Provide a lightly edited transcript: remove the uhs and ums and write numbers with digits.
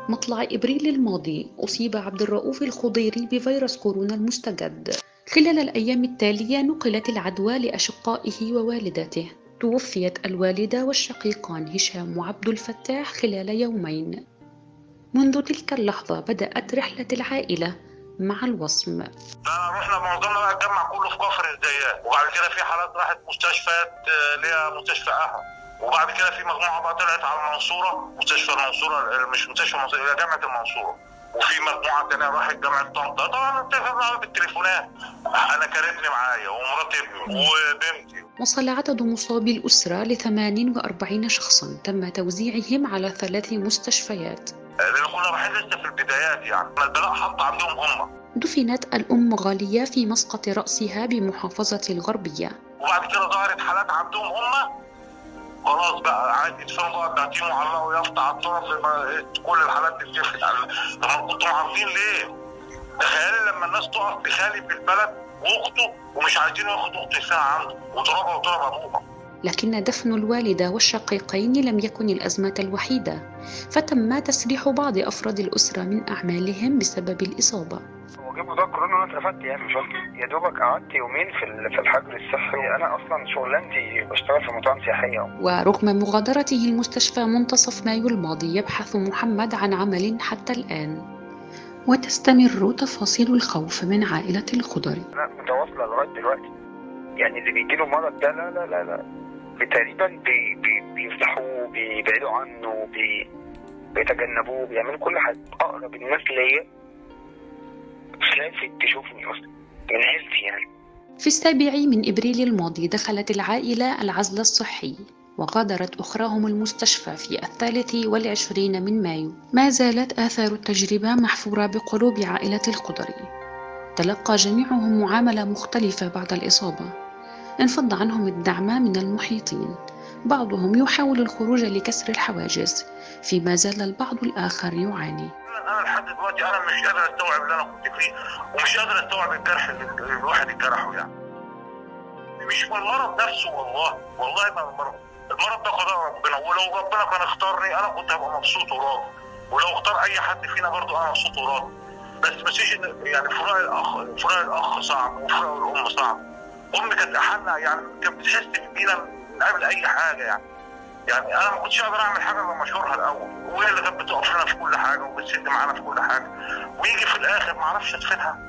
مطلع إبريل الماضي أصيب عبد الرؤوف الخضيري بفيروس كورونا المستجد. خلال الأيام التالية نقلت العدوى لأشقائه ووالدته. توفيت الوالدة والشقيقان هشام وعبد الفتاح خلال يومين. منذ تلك اللحظة بدأت رحلة العائلة مع الوصم. رحنا معظمنا بقى اتجمع كله في كفر الزيات، وبعد كده في حالات راحت مستشفيات اللي هي مستشفى اهل، وبعد كده في مجموعه بقى طلعت على المنصوره، مستشفى المنصوره، مش مستشفى المنصوره، هي جامعه المنصوره، وفي مجموعه ثانيه راحت جامعه طنطا. طبعا اتفقنا بالتليفونات، انا كانتني معايا ومرات ابني وبنتي. وصل عدد مصابي الأسرة ل 48 شخصا تم توزيعهم على 3 مستشفيات. لان كنا رايحين لسه في البدايات، يعني البلاء حط عندهم هم. دفنت الأم غالية في مسقط رأسها بمحافظة الغربية. وبعد كده ظهرت حالات عندهم هم، خلاص بقى عادي يدفنوا بقى التعتيم وعلقوا يافطة على الطرف، كل الحالات دي بتفلت. طب كنتوا عارفين ليه؟ تخيلي لما الناس تقف بخالي في البلد واخته ومش عايزين ياخدوا اخته يدفنها عنده وترابها وتراب ابوها. لكن دفن الوالدة والشقيقين لم يكن الأزمة الوحيدة، فتم تسريح بعض أفراد الأسرة من أعمالهم بسبب الإصابة. وجيبوا ده كورونا وانا اترفدت، يعني مش قصدي، يا دوبك قعدت يومين في الحجر الصحي. انا اصلا شغلانتي بشتغل في مطاعم سياحيه. ورغم مغادرته المستشفى منتصف مايو الماضي يبحث محمد عن عمل حتى الآن، وتستمر تفاصيل الخوف من عائلة الخضري. لا متواصله لغايه دلوقتي، يعني اللي بيجيله المرض ده لا لا لا لا تقريبا بيفتحوه، بيبعدوا عنه، بيتجنبوه، بيعملوا كل حاجه. اقرب الناس ليا خافت تشوفني اصلا من عيلتي يعني. في 7 من إبريل الماضي دخلت العائلة العزل الصحي، وغادرت أخراهم المستشفى في 23 من مايو. ما زالت آثار التجربة محفورة بقلوب عائلة الخضري. تلقى جميعهم معاملة مختلفة بعد الإصابة. انفض عنهم الدعم من المحيطين، بعضهم يحاول الخروج لكسر الحواجز، فيما زال البعض الآخر يعاني. انا لحد دلوقتي انا مش قادر استوعب اللي انا كنت فيه، ومش قادر استوعب الجرح اللي الواحد اتجرحه. يعني مش من المرض نفسه، والله ما المرض ده قضاء ربنا، ولو ربنا كان اختارني انا كنت هبقى مبسوط وراضي، ولو اختار اي حد فينا برضه انا مبسوط وراضي. بس مفيش يعني فراق الاخ صعب، وفراق الام صعب. امي كانت احنا يعني كانت بتحس بينا من قبل اي حاجه. يعني انا ما كنتش اقدر اعمل حاجه غير مشهورها الاول، وهي اللي كانت بتقف لنا في كل حاجه وبتسد معانا في كل حاجه، ويجي في الاخر ما اعرفش ادفنها.